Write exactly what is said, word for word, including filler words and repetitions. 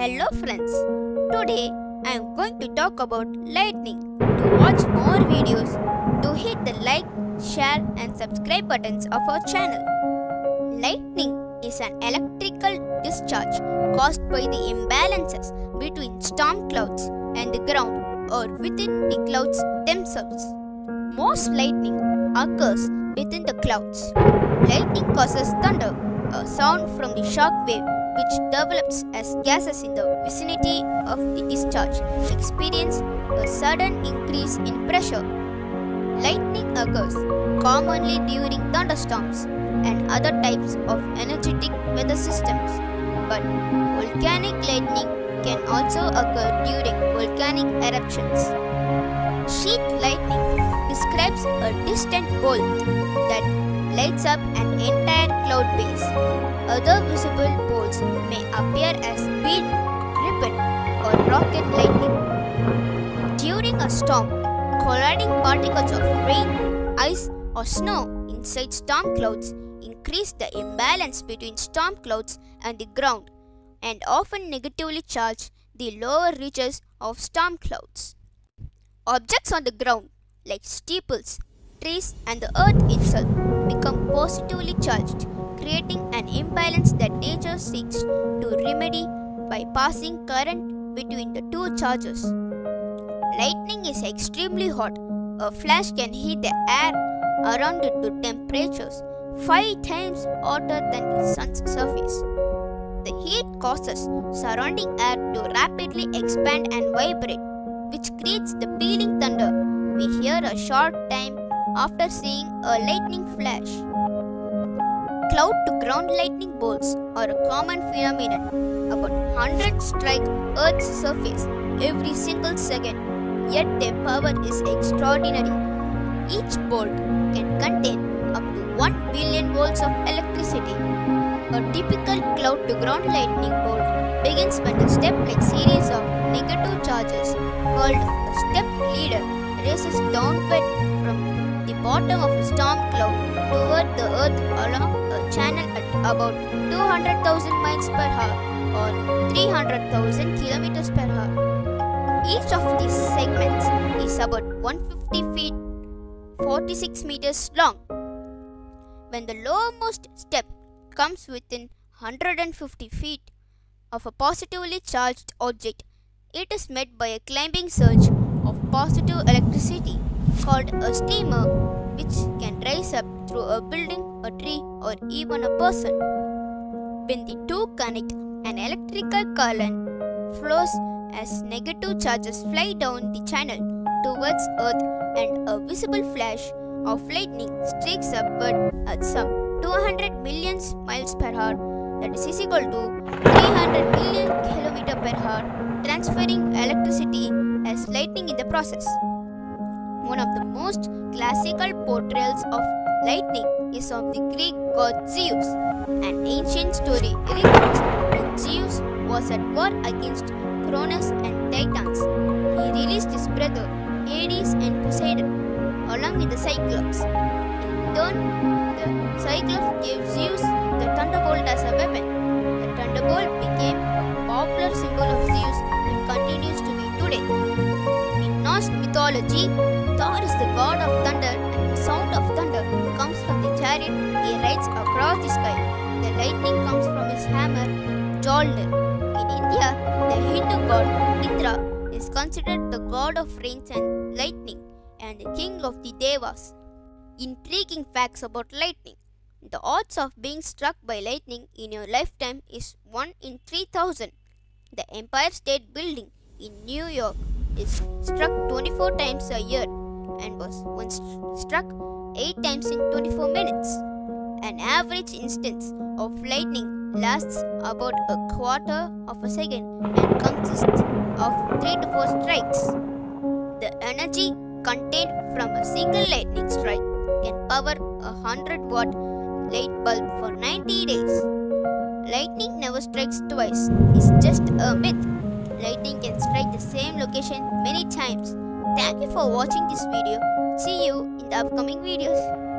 Hello friends, today I am going to talk about lightning. To watch more videos, do hit the like, share and subscribe buttons of our channel. Lightning is an electrical discharge caused by the imbalances between storm clouds and the ground or within the clouds themselves. Most lightning occurs within the clouds. Lightning causes thunder, a sound from the shock wave which develops as gases in the vicinity of the discharge experience a sudden increase in pressure. Lightning occurs commonly during thunderstorms and other types of energetic weather systems, but volcanic lightning can also occur during volcanic eruptions. Sheet lightning describes a distant bolt that lights up an entire cloud base. Other visible bolts may appear as bead, ribbon, or rocket lightning. During a storm, colliding particles of rain, ice, or snow inside storm clouds increase the imbalance between storm clouds and the ground and often negatively charge the lower reaches of storm clouds. Objects on the ground, like steeples, trees, and the earth itself, become positively charged, creating an imbalance that nature seeks to remedy by passing current between the two charges. Lightning is extremely hot. A flash can heat the air around it to temperatures five times hotter than the sun's surface. The heat causes surrounding air to rapidly expand and vibrate, which creates the pealing thunder we hear a short time after seeing a lightning flash. Cloud-to-ground lightning bolts are a common phenomenon. About one hundred strike Earth's surface every single second, yet their power is extraordinary. Each bolt can contain up to one billion volts of electricity. A typical cloud-to-ground lightning bolt begins when a step-like series of negative charges called a step leader races downward from the bottom of a storm cloud toward the earth along a channel at about two hundred thousand miles per hour or three hundred thousand kilometers per hour. Each of these segments is about one hundred fifty feet, forty-six meters long. When the lowermost step comes within one hundred fifty feet of a positively charged object, it is met by a climbing surge of positive electricity called a streamer, which can rise up through a building, a tree, or even a person. When the two connect, an electrical current flows as negative charges fly down the channel towards Earth, and a visible flash of lightning streaks upward at some two hundred million miles per hour, that is equal to three hundred million kilometers per hour, transferring electricity as lightning in the process. One of the most classical portrayals of lightning is of the Greek god Zeus. An ancient story relates when Zeus was at war against Cronus and Titans. He released his brother Hades and Poseidon along with the Cyclops. In turn, the Cyclops gave Zeus the thunderbolt as a weapon. The thunderbolt became a popular symbol of Zeus and continues to be today. In Norse mythology, Thor is the god of thunder, and the sound of thunder comes from the chariot he rides across the sky. The lightning comes from his hammer, Mjolnir. In India, the Hindu god Indra is considered the god of rains and lightning and the king of the Devas. Intriguing facts about lightning. The odds of being struck by lightning in your lifetime is one in three thousand. The Empire State Building in New York is struck twenty-four times a year and was once struck eight times in twenty-four minutes. An average instance of lightning lasts about a quarter of a second and consists of three to four strikes. The energy contained from a single lightning strike can power a one hundred watt light bulb for ninety days. Lightning never strikes twice is just a myth. Lightning can strike the same location many times. Thank you for watching this video. See you in the upcoming videos.